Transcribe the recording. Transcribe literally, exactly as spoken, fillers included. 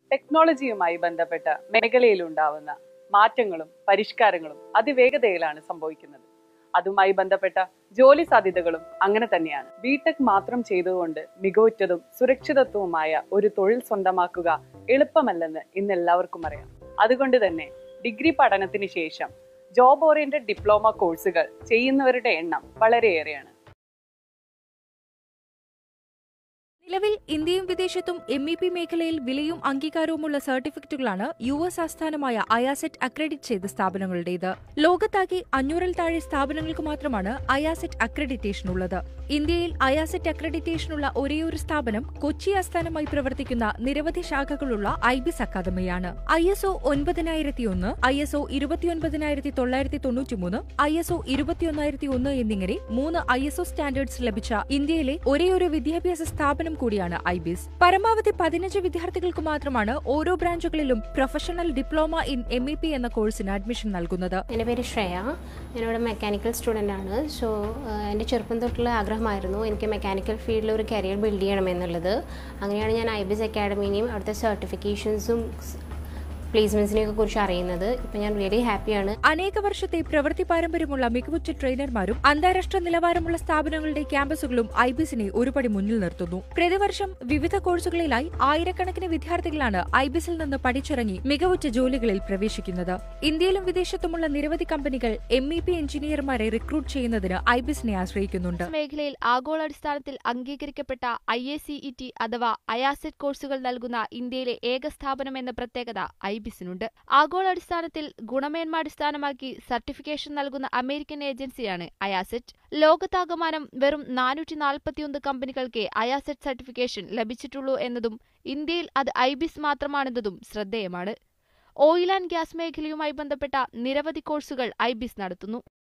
ടെക്നോളജിയുമായി ബന്ധപ്പെട്ട മേഖലയിലുണ്ടാവുന്ന മാറ്റങ്ങളും പരിഷ്കാരങ്ങളും അതിവേഗതയിലാണ് സംഭവിക്കുന്നത്. അതുമായി ബന്ധപ്പെട്ട ജോലി സാധ്യതകളും അങ്ങനെ തന്നെയാണ്. ബിടെക് മാത്രം ചെയ്തുകൊണ്ട് മികവുറ്റതും സുരക്ഷിതത്വവുമായ ഒരു തൊഴിൽ സ്വന്തമാക്കുക എളുപ്പമല്ലെന്ന് ഇന്ന് എല്ലാവർക്കും അറിയാം. അതുകൊണ്ട് തന്നെ ഡിഗ്രി പഠനത്തിന് ശേഷം ജോബ് ഓറിയന്റഡ് ഡിപ്ലോമ കോഴ്സുകൾ ചെയ്യുന്നവരുടെ എണ്ണം വളരെയേറെയാണ്. നിലവിൽ ഇന്ത്യയും വിദേശത്തും എം ഇ പി മേഖലയിൽ വിലയും അംഗീകാരവുമുള്ള സർട്ടിഫിക്കറ്റുകളാണ് യു എസ് ആസ്ഥാനമായ അയാസെറ്റ് അക്രഡിറ്റ് ചെയ്ത സ്ഥാപനങ്ങളുടേത്. ലോകത്താകെ അഞ്ഞൂറിൽ താഴെ സ്ഥാപനങ്ങൾക്ക് മാത്രമാണ് അയാസെറ്റ് അക്രഡിറ്റേഷൻ ഉള്ളത്. ഇന്ത്യയിൽ അയാസെറ്റ് അക്രഡിറ്റേഷനുള്ള ഒരേയൊരു സ്ഥാപനം കൊച്ചി ആസ്ഥാനമായി പ്രവർത്തിക്കുന്ന നിരവധി ശാഖകളുള്ള ഐബിസ് അക്കാദമിയാണ്. ഐ എസ് ഒ ഒൻപതിനായിരത്തി ഒന്ന്, ഐ എസ് ഒ ഇരുപത്തിയൊൻപതിനായിരത്തി തൊള്ളായിരത്തി തൊണ്ണൂറ്റിമൂന്ന്, ഐ എസ് ഒ ഇരുപത്തിയൊന്നായിരത്തി ഒന്ന് എന്നിങ്ങനെ മൂന്ന് ഐ എസ് ഒ സ്റ്റാൻഡേർഡ്സ് ലഭിച്ച ഇന്ത്യയിലെ ഒരേയൊരു വിദ്യാഭ്യാസ സ്ഥാപനം കൂടിയാണ് ഐബിസ്. പരമാവധി പതിനഞ്ച് വിദ്യാർത്ഥികൾക്ക് മാത്രമാണ് ഓരോ ബ്രാഞ്ചുകളിലും professional diploma in M E P എന്ന കോഴ്സിന് അഡ്മിഷൻ നൽകുന്നത്. എൻ്റെ പേര് ശ്രേയ, ഞാനിവിടെ മെക്കാനിക്കൽ സ്റ്റുഡൻ്റ് ആണ്. സോ എൻ്റെ ചെറുപ്പം തൊട്ടുള്ള ആഗ്രഹമായിരുന്നു എനിക്ക് മെക്കാനിക്കൽ ഫീൽഡിൽ ഒരു കരിയർ ബിൽഡ് ചെയ്യണമെന്നുള്ളത്. അങ്ങനെയാണ് ഞാൻ ഐബിസ് അക്കാഡമിനെയും അവിടുത്തെ സർട്ടിഫിക്കേഷൻസും പ്ലേസ്മെന്റ്സിനെയൊക്കെ കുറിച്ച് അറിയുന്നത്. ഇപ്പം ഞാൻ വെരി ഹാപ്പിയാണ്. അനേക വർഷത്തെ പ്രവൃത്തി പാരമ്പര്യമുള്ള മികവുറ്റ ട്രെയിനർമാരും അന്താരാഷ്ട്ര നിലവാരമുള്ള സ്ഥാപനങ്ങളുടെ ക്യാമ്പസുകളും ഐബിസിനെ ഒരുപടി മുന്നിൽ നിർത്തുന്നു. പ്രതിവർഷം വിവിധ കോഴ്സുകളിലായി ആയിരക്കണക്കിന് വിദ്യാർത്ഥികളാണ് ഐബിസിൽ നിന്ന് പഠിച്ചിറങ്ങി മികവുറ്റ ജോലികളിൽ പ്രവേശിക്കുന്നത്. ഇന്ത്യയിലും വിദേശത്തുമുള്ള നിരവധി കമ്പനികൾ എം ഇ പി എഞ്ചിനീയർമാരെ റിക്രൂട്ട് ചെയ്യുന്നതിന് ഐബിസിനെ ആശ്രയിക്കുന്നുണ്ട്. മേഖലയിൽ ആഗോളാടിസ്ഥാനത്തിൽ അംഗീകരിക്കപ്പെട്ട I A C E T അഥവാ അയാസെറ്റ് കോഴ്സുകൾ നൽകുന്ന ഇന്ത്യയിലെ ഏക സ്ഥാപനം എന്ന പ്രത്യേകത ഐബിസിനുണ്ട്. ആഗോളാടിസ്ഥാനത്തിൽ ഗുണമേന്മാടിസ്ഥാനമാക്കി സർട്ടിഫിക്കേഷൻ നൽകുന്ന അമേരിക്കൻ ഏജൻസിയാണ് അയാസെറ്റ്. ലോകത്താകമാനം വെറും നാനൂറ്റി നാൽപ്പത്തിയൊന്ന് കമ്പനികൾക്ക് അയാസെറ്റ് സർട്ടിഫിക്കേഷൻ ലഭിച്ചിട്ടുള്ളൂ എന്നതും ഇന്ത്യയിൽ അത് ഐബിസ് മാത്രമാണെന്നതും ശ്രദ്ധേയമാണ്. ഓയിൽ ആൻഡ് ഗ്യാസ് മേഖലയുമായി ബന്ധപ്പെട്ട നിരവധി കോഴ്സുകൾ ഐബിസ് നടത്തുന്നു.